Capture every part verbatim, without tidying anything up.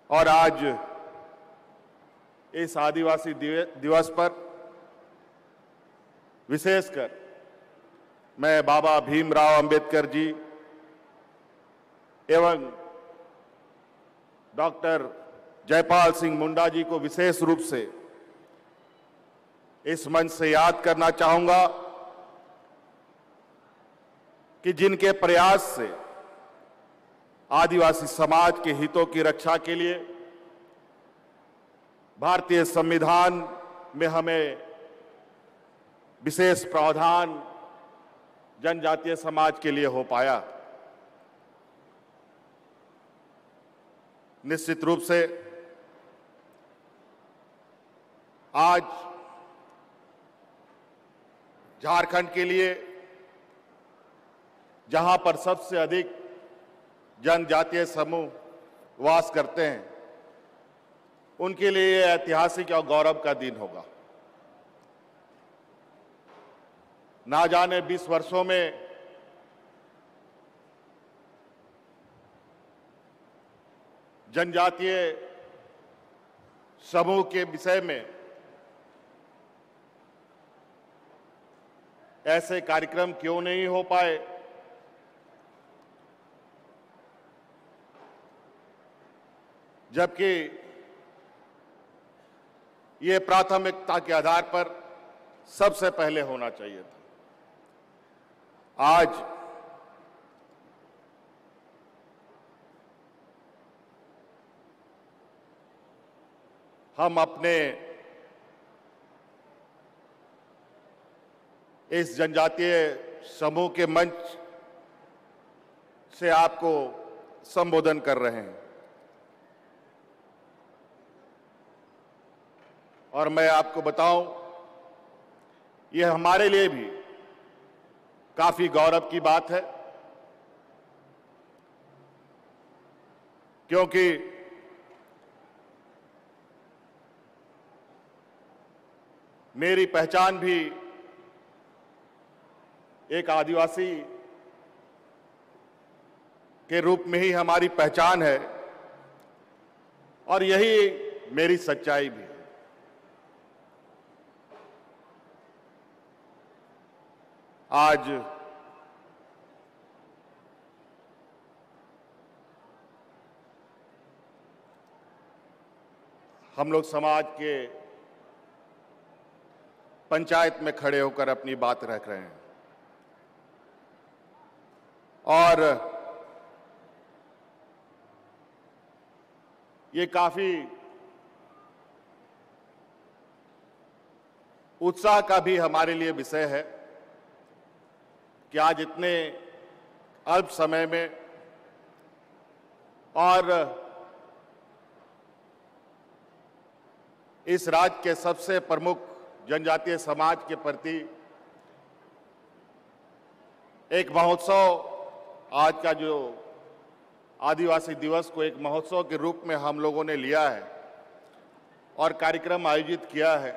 और आज इस आदिवासी दिवस पर विशेषकर मैं बाबा भीमराव अंबेडकर जी एवं डॉक्टर जयपाल सिंह मुंडा जी को विशेष रूप से इस मंच से याद करना चाहूंगा कि जिनके प्रयास से आदिवासी समाज के हितों की रक्षा के लिए भारतीय संविधान में हमें विशेष प्रावधान जनजातीय समाज के लिए हो पाया। निश्चित रूप से आज झारखंड के लिए, जहां पर सबसे अधिक जनजातीय समूह वास करते हैं, उनके लिए यह ऐतिहासिक और गौरव का दिन होगा। ना जाने बीस वर्षों में जनजातीय समूह के विषय में ऐसे कार्यक्रम क्यों नहीं हो पाए। जबकि ये प्राथमिकता के आधार पर सबसे पहले होना चाहिए था। आज हम अपने इस जनजातीय समूह के मंच से आपको संबोधन कर रहे हैं और मैं आपको बताऊं, यह हमारे लिए भी काफी गौरव की बात है, क्योंकि मेरी पहचान भी एक आदिवासी के रूप में ही हमारी पहचान है और यही मेरी सच्चाई भी है। आज हम लोग समाज के पंचायत में खड़े होकर अपनी बात रख रहे हैं और ये काफी उत्साह का भी हमारे लिए विषय है कि आज इतने अल्प समय में और इस राज्य के सबसे प्रमुख जनजातीय समाज के प्रति एक महोत्सव, आज का जो आदिवासी दिवस को एक महोत्सव के रूप में हम लोगों ने लिया है और कार्यक्रम आयोजित किया है।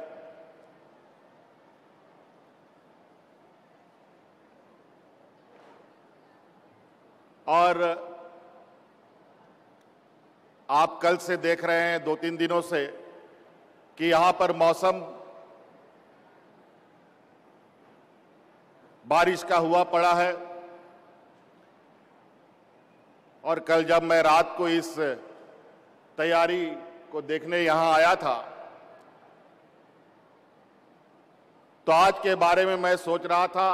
और आप कल से देख रहे हैं, दो तीन दिनों से, कि यहां पर मौसम बारिश का हुआ पड़ा है और कल जब मैं रात को इस तैयारी को देखने यहां आया था तो आज के बारे में मैं सोच रहा था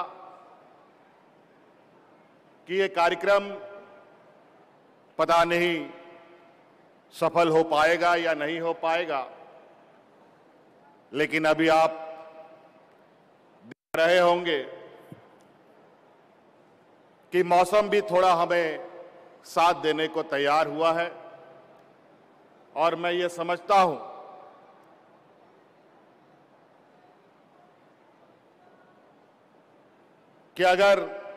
कि ये कार्यक्रम पता नहीं सफल हो पाएगा या नहीं हो पाएगा, लेकिन अभी आप देख रहे होंगे कि मौसम भी थोड़ा हमें साथ देने को तैयार हुआ है और मैं ये समझता हूं कि अगर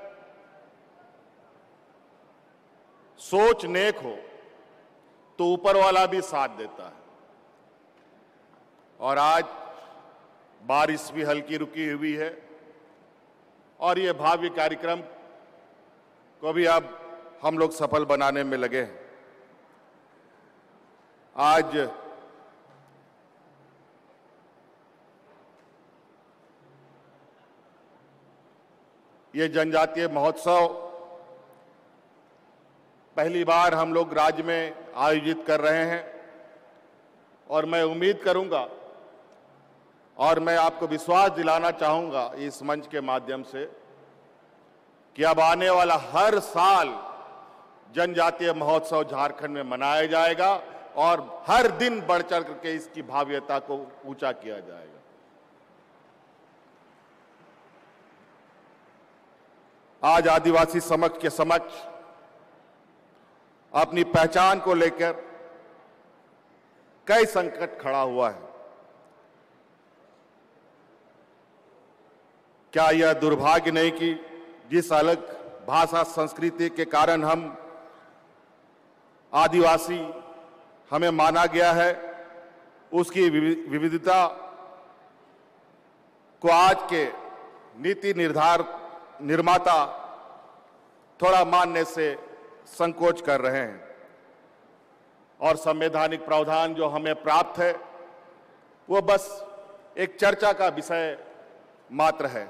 सोच नेक हो तो ऊपर वाला भी साथ देता है। और आज बारिश भी हल्की रुकी हुई है और ये भावी कार्यक्रम को भी अब हम लोग सफल बनाने में लगे हैं। आज ये जनजातीय महोत्सव पहली बार हम लोग राज्य में आयोजित कर रहे हैं और मैं उम्मीद करूंगा और मैं आपको विश्वास दिलाना चाहूंगा इस मंच के माध्यम से कि अब आने वाला हर साल जनजातीय महोत्सव झारखंड में मनाया जाएगा और हर दिन बढ़ चढ़ करके इसकी भव्यता को ऊंचा किया जाएगा। आज आदिवासी समाज के समक्ष अपनी पहचान को लेकर कई संकट खड़ा हुआ है। क्या यह दुर्भाग्य नहीं कि जिस अलग भाषा संस्कृति के कारण हम आदिवासी हमें माना गया है, उसकी विविधता को आज के नीति निर्धार निर्माता थोड़ा मानने से संकोच कर रहे हैं और संवैधानिक प्रावधान जो हमें प्राप्त है वो बस एक चर्चा का विषय मात्र है।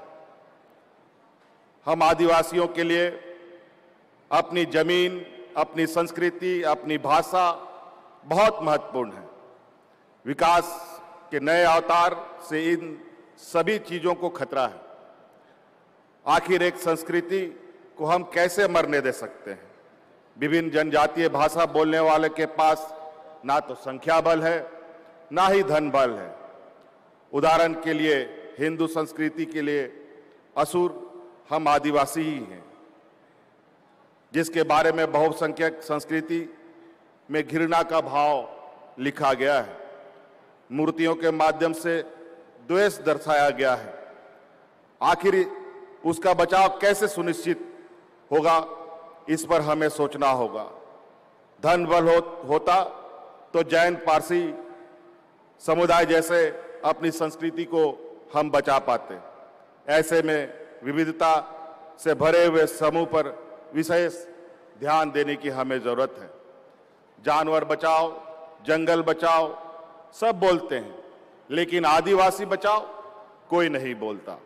हम आदिवासियों के लिए अपनी जमीन, अपनी संस्कृति, अपनी भाषा बहुत महत्वपूर्ण है। विकास के नए अवतार से इन सभी चीजों को खतरा है। आखिर एक संस्कृति को हम कैसे मरने दे सकते हैं? विभिन्न जनजातीय भाषा बोलने वाले के पास ना तो संख्या बल है, ना ही धन बल है। उदाहरण के लिए हिंदू संस्कृति के लिए असुर हम आदिवासी ही हैं, जिसके बारे में बहुसंख्यक संस्कृति में घृणा का भाव लिखा गया है। मूर्तियों के माध्यम से द्वेष दर्शाया गया है। आखिर उसका बचाव कैसे सुनिश्चित होगा, इस पर हमें सोचना होगा। धन बल हो, होता तो जैन पारसी समुदाय जैसे अपनी संस्कृति को हम बचा पाते। ऐसे में विविधता से भरे हुए समूह पर विशेष ध्यान देने की हमें जरूरत है। जानवर बचाओ, जंगल बचाओ सब बोलते हैं, लेकिन आदिवासी बचाओ कोई नहीं बोलता।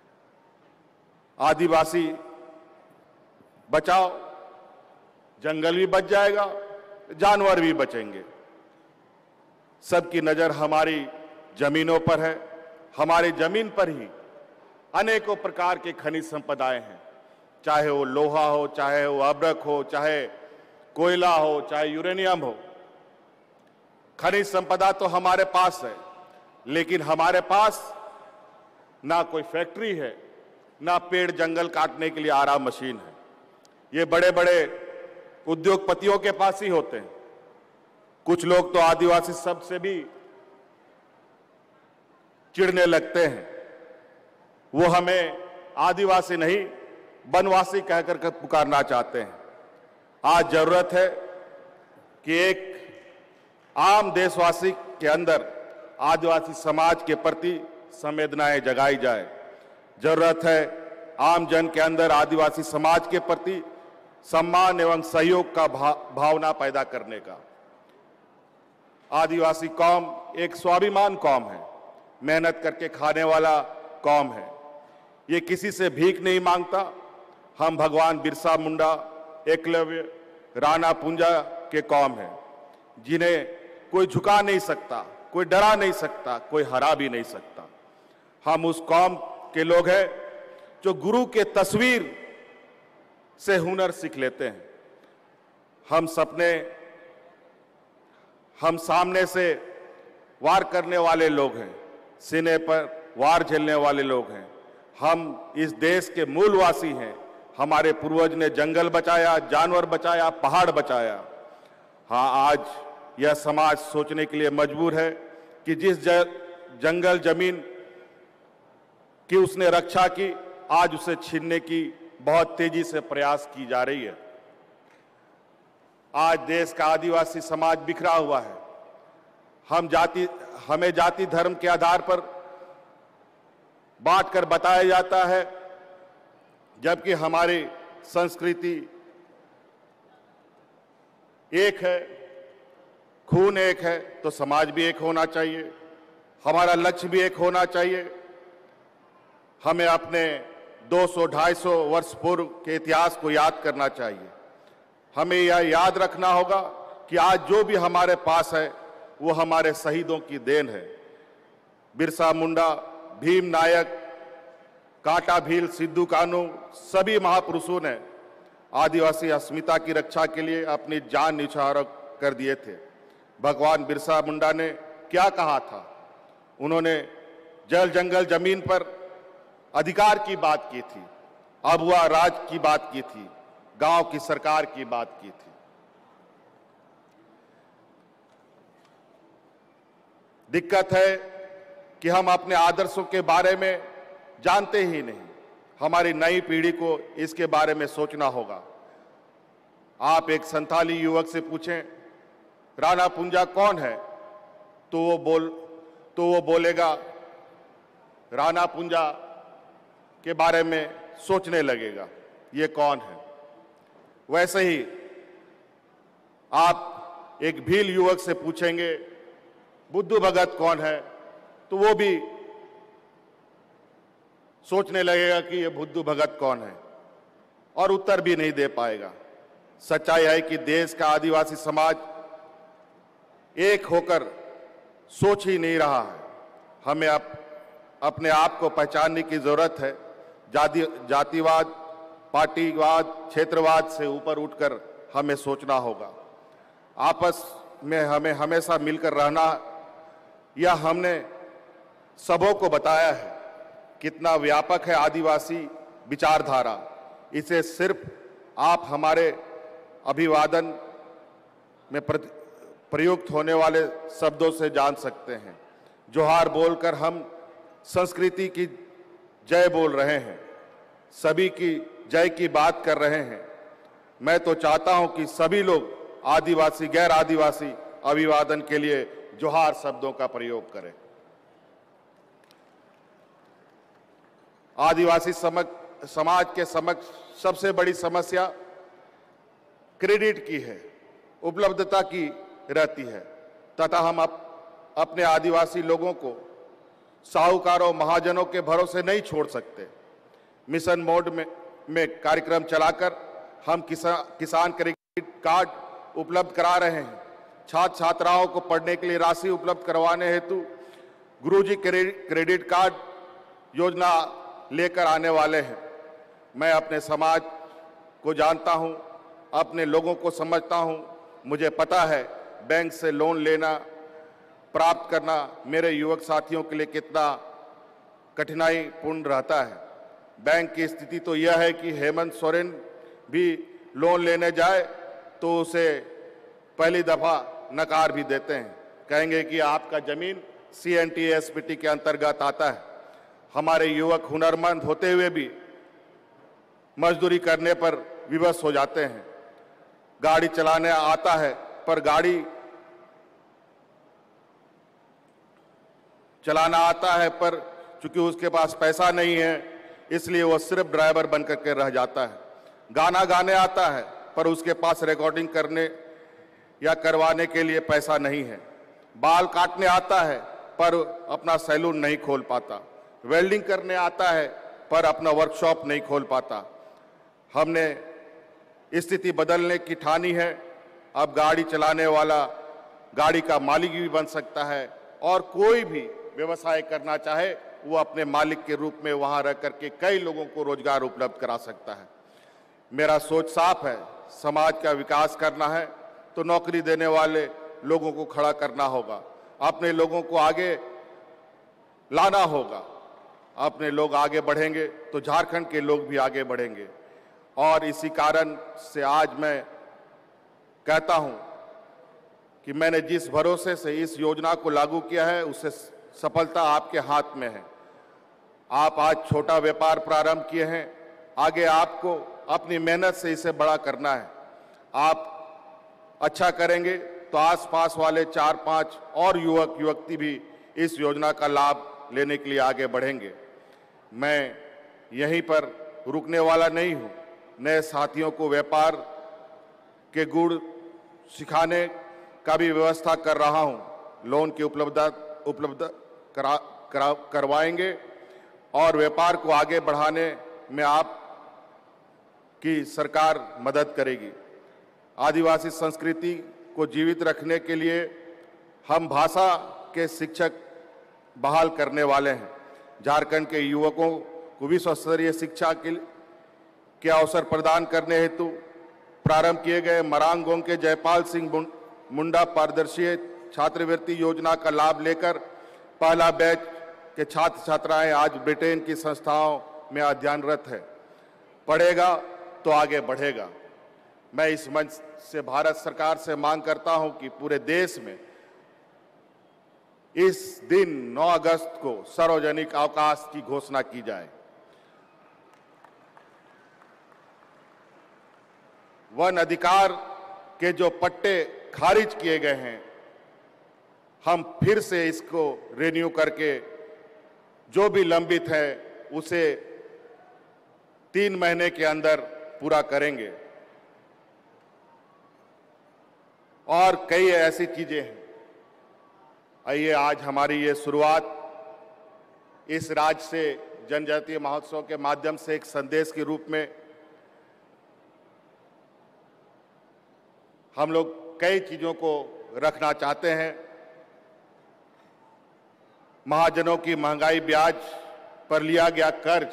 आदिवासी बचाओ, जंगल भी बच जाएगा, जानवर भी बचेंगे। सबकी नजर हमारी जमीनों पर है। हमारी जमीन पर ही अनेकों प्रकार के खनिज संपदाएं हैं, चाहे वो लोहा हो, चाहे वो अब्रक हो, चाहे कोयला हो, चाहे यूरेनियम हो। खनिज संपदा तो हमारे पास है, लेकिन हमारे पास ना कोई फैक्ट्री है, ना पेड़ जंगल काटने के लिए आराम मशीन है। ये बड़े बड़े उद्योगपतियों के पास ही होते हैं। कुछ लोग तो आदिवासी शब्द से भी चिढ़ने लगते हैं। वो हमें आदिवासी नहीं वनवासी कहकर कर पुकारना चाहते हैं। आज जरूरत है कि एक आम देशवासी के अंदर आदिवासी समाज के प्रति संवेदनाएं जगाई जाए। जरूरत है आम जन के अंदर आदिवासी समाज के प्रति सम्मान एवं सहयोग का भा, भावना पैदा करने का। आदिवासी कौम एक स्वाभिमान कौम है, मेहनत करके खाने वाला कौम है। ये किसी से भीख नहीं मांगता। हम भगवान बिरसा मुंडा, एकलव्य, राणा पुंजा के कौम है, जिन्हें कोई झुका नहीं सकता, कोई डरा नहीं सकता, कोई हरा भी नहीं सकता। हम उस कौम के लोग हैं जो गुरु के तस्वीर से हुनर सीख लेते हैं। हम सपने हम सामने से वार करने वाले लोग हैं, सीने पर वार झेलने वाले लोग हैं। हम इस देश के मूलवासी हैं। हमारे पूर्वज ने जंगल बचाया, जानवर बचाया, पहाड़ बचाया। हाँ, आज यह समाज सोचने के लिए मजबूर है कि जिस जंगल जमीन की उसने रक्षा की, आज उसे छीनने की बहुत तेजी से प्रयास की जा रही है। आज देश का आदिवासी समाज बिखरा हुआ है। हम जाति हमें जाति धर्म के आधार पर बांट कर बताया जाता है, जबकि हमारी संस्कृति एक है। खून एक है तो समाज भी एक होना चाहिए, हमारा लक्ष्य भी एक होना चाहिए। हमें अपने दो सौ ढाई सौ वर्ष पूर्व के इतिहास को याद करना चाहिए। हमें यह याद रखना होगा कि आज जो भी हमारे पास है वो हमारे शहीदों की देन है। बिरसा मुंडा, भीम नायक, कांटा भील, सिद्धू कान्हू, सभी महापुरुषों ने आदिवासी अस्मिता की रक्षा के लिए अपनी जान न्यौछावर कर दिए थे। भगवान बिरसा मुंडा ने क्या कहा था? उन्होंने जल जंगल जमीन पर अधिकार की बात की थी, अबुआ राज की बात की थी, गांव की सरकार की बात की थी। दिक्कत है कि हम अपने आदर्शों के बारे में जानते ही नहीं। हमारी नई पीढ़ी को इसके बारे में सोचना होगा। आप एक संथाली युवक से पूछें राणा पुंजा कौन है, तो वो बोल तो वो बोलेगा, राणा पुंजा के बारे में सोचने लगेगा ये कौन है। वैसे ही आप एक भील युवक से पूछेंगे बुद्धू भगत कौन है, तो वो भी सोचने लगेगा कि ये बुद्धू भगत कौन है, और उत्तर भी नहीं दे पाएगा। सच्चाई है कि देश का आदिवासी समाज एक होकर सोच ही नहीं रहा है। हमें अप, अपने आप को पहचानने की जरूरत है। जाति जातिवाद, पार्टीवाद, क्षेत्रवाद से ऊपर उठकर हमें सोचना होगा। आपस में हमें हमेशा मिलकर रहना, यह हमने सबों को बताया है कितना व्यापक है आदिवासी विचारधारा। इसे सिर्फ आप हमारे अभिवादन में प्रयुक्त होने वाले शब्दों से जान सकते हैं। जोहार बोलकर हम संस्कृति की जय बोल रहे हैं, सभी की जय की बात कर रहे हैं। मैं तो चाहता हूं कि सभी लोग आदिवासी, गैर आदिवासी अभिवादन के लिए जोहार शब्दों का प्रयोग करें। आदिवासी समाज के समक्ष सबसे बड़ी समस्या क्रेडिट की है, उपलब्धता की रहती है, तथा हम अप, अपने आदिवासी लोगों को साहूकारों, महाजनों के भरोसे नहीं छोड़ सकते। मिशन मोड में, में कार्यक्रम चलाकर हम किसा, किसान क्रेडिट कार्ड उपलब्ध करा रहे हैं। छात्र छात्राओं को पढ़ने के लिए राशि उपलब्ध करवाने हेतु गुरुजी क्रेडिट कार्ड योजना लेकर आने वाले हैं। मैं अपने समाज को जानता हूं, अपने लोगों को समझता हूं। मुझे पता है बैंक से लोन लेना, प्राप्त करना मेरे युवक साथियों के लिए कितना कठिनाईपूर्ण रहता है। बैंक की स्थिति तो यह है कि हेमंत सोरेन भी लोन लेने जाए तो उसे पहली दफा नकार भी देते हैं, कहेंगे कि आपका जमीन C N T S P T के अंतर्गत आता है। हमारे युवक हुनरमंद होते हुए भी मजदूरी करने पर विवश हो जाते हैं। गाड़ी चलाने आता है पर गाड़ी चलाना आता है पर चूंकि उसके पास पैसा नहीं है इसलिए वह सिर्फ ड्राइवर बन करके रह जाता है। गाना गाने आता है पर उसके पास रिकॉर्डिंग करने या करवाने के लिए पैसा नहीं है। बाल काटने आता है पर अपना सैलून नहीं खोल पाता। वेल्डिंग करने आता है पर अपना वर्कशॉप नहीं खोल पाता। हमने स्थिति बदलने की ठानी है। अब गाड़ी चलाने वाला गाड़ी का मालिक भी बन सकता है और कोई भी व्यवसाय करना चाहे वो अपने मालिक के रूप में वहां रह करके कई लोगों को रोजगार उपलब्ध करा सकता है। मेरा सोच साफ है, समाज का विकास करना है तो नौकरी देने वाले लोगों को खड़ा करना होगा, अपने लोगों को आगे लाना होगा। अपने लोग आगे बढ़ेंगे तो झारखंड के लोग भी आगे बढ़ेंगे। और इसी कारण से आज मैं कहता हूं कि मैंने जिस भरोसे से इस योजना को लागू किया है उससे सफलता आपके हाथ में है। आप आज छोटा व्यापार प्रारंभ किए हैं, आगे आपको अपनी मेहनत से इसे बड़ा करना है। आप अच्छा करेंगे तो आसपास वाले चार पांच और युवक युवती भी इस योजना का लाभ लेने के लिए आगे बढ़ेंगे। मैं यहीं पर रुकने वाला नहीं हूं। नए साथियों को व्यापार के गुण सिखाने का भी व्यवस्था कर रहा हूं। लोन की उपलब्धता उपलब्ध करा, करा, करवाएंगे और व्यापार को आगे बढ़ाने में आप की सरकार मदद करेगी। आदिवासी संस्कृति को जीवित रखने के लिए हम भाषा के शिक्षक बहाल करने वाले हैं। झारखंड के युवकों को विश्व स्तरीय शिक्षा के, के अवसर प्रदान करने हेतु प्रारंभ किए गए मरांगोंग के जयपाल सिंह मुंडा पारदर्शी छात्रवृत्ति योजना का लाभ लेकर पहला बैच के छात्र छात्राएं आज ब्रिटेन की संस्थाओं में अध्ययनरत है। पढ़ेगा तो आगे बढ़ेगा। मैं इस मंच से भारत सरकार से मांग करता हूं कि पूरे देश में इस दिन नौ अगस्त को सार्वजनिक अवकाश की घोषणा की जाए। वन अधिकार के जो पट्टे खारिज किए गए हैं, हम फिर से इसको रिन्यू करके जो भी लंबित है उसे तीन महीने के अंदर पूरा करेंगे। और कई ऐसी चीजें हैं। आइए आज हमारी ये शुरुआत इस राज्य से जनजातीय महोत्सव के माध्यम से एक संदेश के रूप में हम लोग कई चीजों को रखना चाहते हैं। महाजनों की महंगाई ब्याज पर लिया गया कर्ज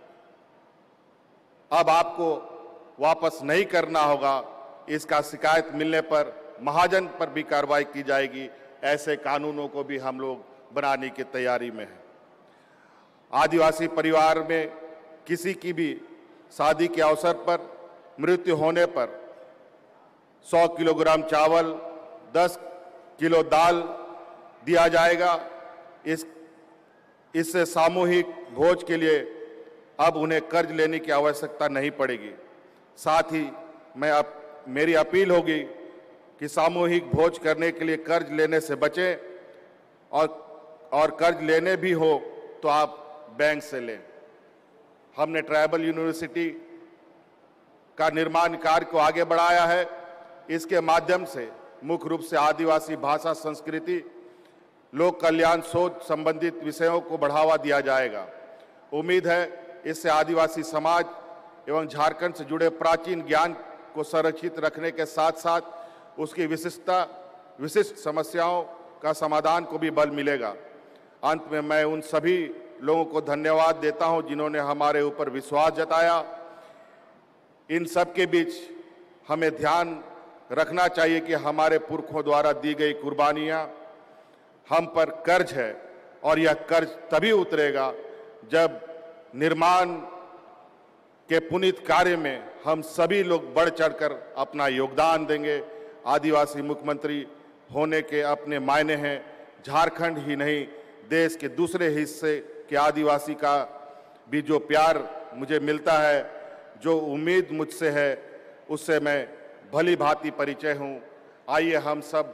अब आपको वापस नहीं करना होगा। इसका शिकायत मिलने पर महाजन पर भी कार्रवाई की जाएगी। ऐसे कानूनों को भी हम लोग बनाने की तैयारी में हैं। आदिवासी परिवार में किसी की भी शादी के अवसर पर मृत्यु होने पर सौ किलोग्राम चावल, दस किलो दाल दिया जाएगा। इस इससे सामूहिक भोज के लिए अब उन्हें कर्ज लेने की आवश्यकता नहीं पड़ेगी। साथ ही मैं अब मेरी अपील होगी कि सामूहिक भोज करने के लिए कर्ज लेने से बचें और और कर्ज लेने भी हो तो आप बैंक से लें। हमने ट्राइबल यूनिवर्सिटी का निर्माण कार्य को आगे बढ़ाया है। इसके माध्यम से मुख्य रूप से आदिवासी भाषा, संस्कृति, लोक कल्याण, शोध संबंधित विषयों को बढ़ावा दिया जाएगा। उम्मीद है इससे आदिवासी समाज एवं झारखंड से जुड़े प्राचीन ज्ञान को संरक्षित रखने के साथ साथ उसकी विशिष्टता विशिष्ट समस्याओं का समाधान को भी बल मिलेगा। अंत में मैं उन सभी लोगों को धन्यवाद देता हूं जिन्होंने हमारे ऊपर विश्वास जताया। इन सब के बीच हमें ध्यान रखना चाहिए कि हमारे पुरखों द्वारा दी गई कुर्बानियां हम पर कर्ज है और यह कर्ज तभी उतरेगा जब निर्माण के पुनीत कार्य में हम सभी लोग बढ़ चढ़कर अपना योगदान देंगे। आदिवासी मुख्यमंत्री होने के अपने मायने हैं। झारखंड ही नहीं, देश के दूसरे हिस्से के आदिवासी का भी जो प्यार मुझे मिलता है, जो उम्मीद मुझसे है, उससे मैं भली भांति परिचय हूं। आइए हम सब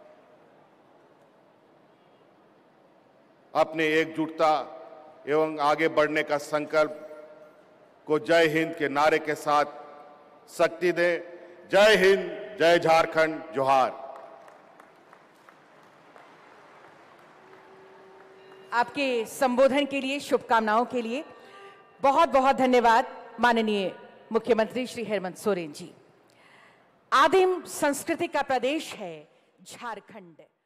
अपने एकजुटता एवं आगे बढ़ने का संकल्प को जय हिंद के नारे के साथ शक्ति दें। जय हिंद, जय झारखंड, जोहार। आपके संबोधन के लिए, शुभकामनाओं के लिए बहुत बहुत धन्यवाद माननीय मुख्यमंत्री श्री हेमंत सोरेन जी। आदिम संस्कृति का प्रदेश है झारखंड।